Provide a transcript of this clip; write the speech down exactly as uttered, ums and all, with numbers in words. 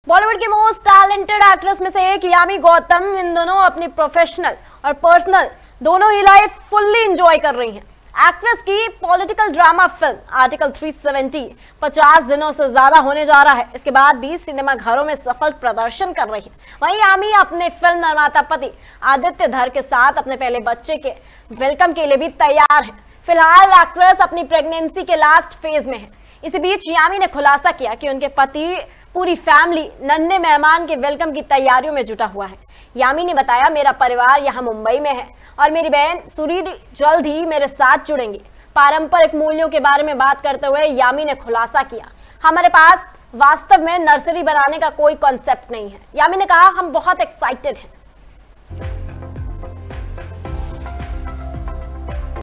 बॉलीवुड की most talented actress में से एक यामी गौतम इन दोनों अपनी प्रोफेशनल और पर्सनल दोनों ही लाइफ फुल्ली एंजॉय कर रही हैं। एक्ट्रेस की पॉलिटिकल ड्रामा फिल्म आर्टिकल तीन सौ सत्तर पचास दिनों से ज्यादा होने जा रहा है। इसके बाद भी सिनेमा घरों में सफल प्रदर्शन कर रही है। वहीं यामी अपने फिल्म निर्माता पति आदित्य धर के साथ अपने पहले बच्चे के वेलकम के लिए भी तैयार है। फिलहाल एक्ट्रेस अपनी प्रेगनेंसी के लास्ट फेज में है। इसी बीच यामी ने खुलासा किया कि उनके पति पूरी फैमिली नन्हे मेहमान के वेलकम की तैयारियों में जुटा हुआ है। यामी ने बताया, मेरा परिवार यहाँ मुंबई में है और मेरी बहन सुरीद जल्द ही मेरे साथ जुड़ेंगी। पारंपरिक मूल्यों के बारे में बात करते हुए यामी ने खुलासा किया, हमारे पास वास्तव में नर्सरी बनाने का कोई कॉन्सेप्ट नहीं है। यामी ने कहा, हम बहुत एक्साइटेड हैं।